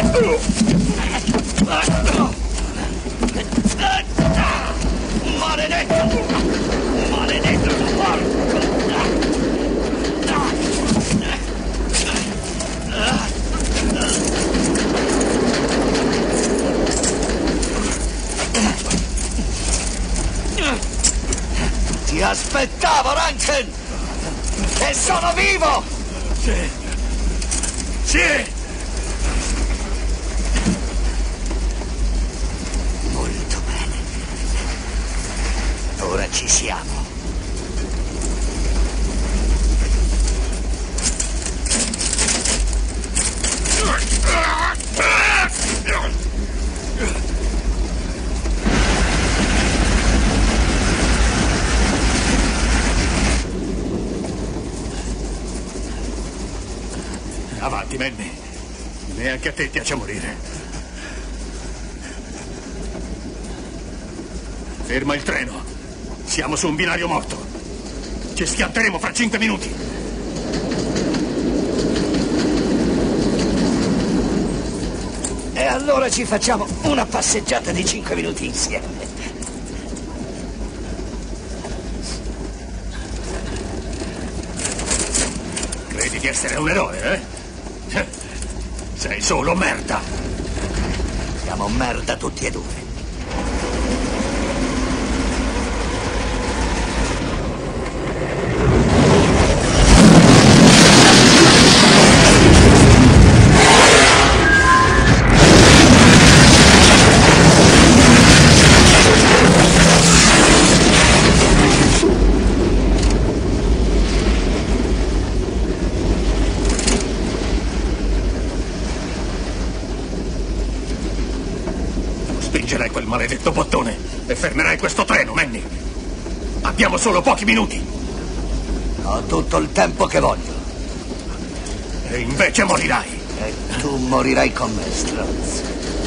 Maledetto! Maledetto porco! Ti aspettavo, Ranken! E sono vivo! Sì! Sì! Molto bene. Ora ci siamo. Avanti, Manny. Neanche a te piace morire. Ferma il treno. Siamo su un binario morto. Ci schianteremo fra 5 minuti. E allora ci facciamo una passeggiata di 5 minuti insieme. Credi di essere un eroe, eh? Sei solo merda. Siamo merda tutti e due. Spingerai quel maledetto bottone e fermerai questo treno, Manny. Abbiamo solo pochi minuti. Ho tutto il tempo che voglio. E invece morirai. E tu morirai con me, stronzo.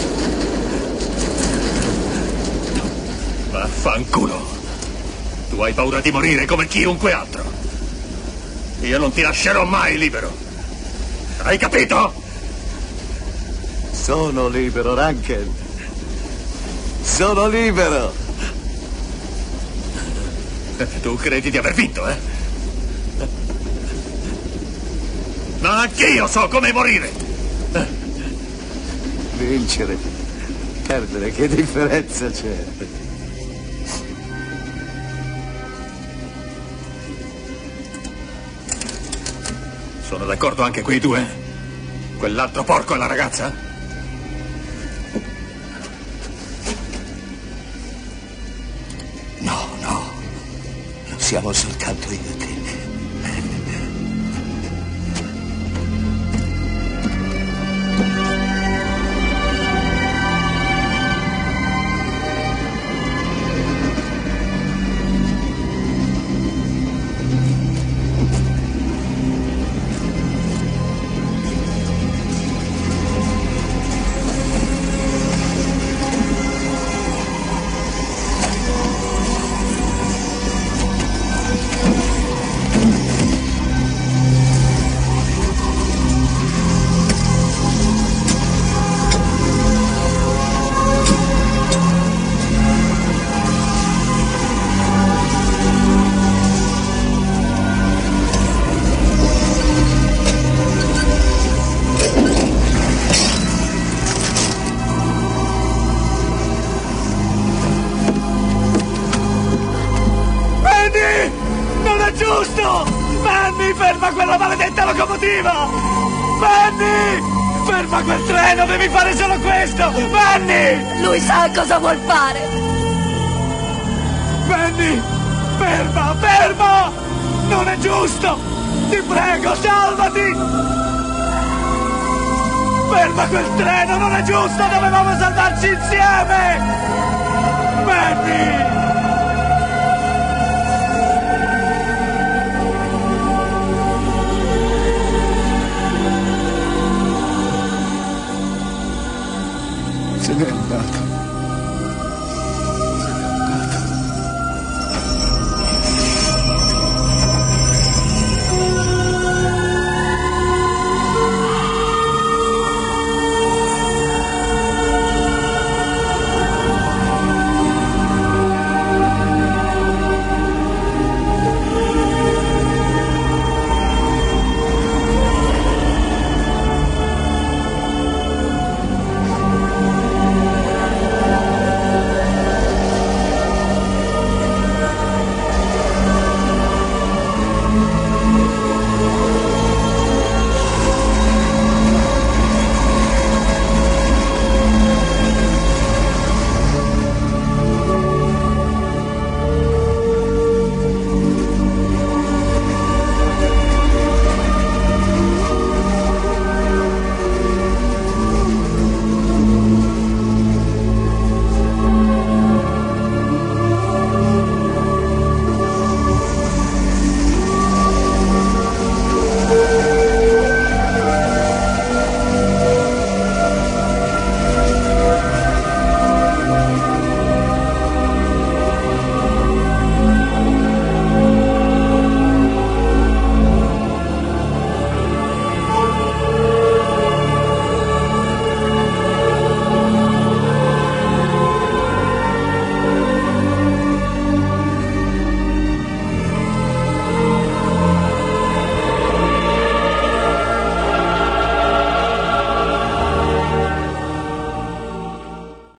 Vaffanculo. Tu hai paura di morire come chiunque altro. Io non ti lascerò mai libero. Hai capito? Sono libero, Ranken. Sono libero! Tu credi di aver vinto, eh? Ma anch'io so come morire! Vincere, perdere, che differenza c'è? Sono d'accordo anche quei due? Quell'altro porco e la ragazza? Siamo soltanto io e te. Giusto! Manny, ferma quella maledetta locomotiva! Manny! Ferma quel treno, devi fare solo questo! Manny! Lui sa cosa vuol fare! Manny! Ferma, ferma! Non è giusto! Ti prego, salvati! Ferma quel treno, non è giusto! Dovevamo salvarci insieme! Manny! Se n'è andato.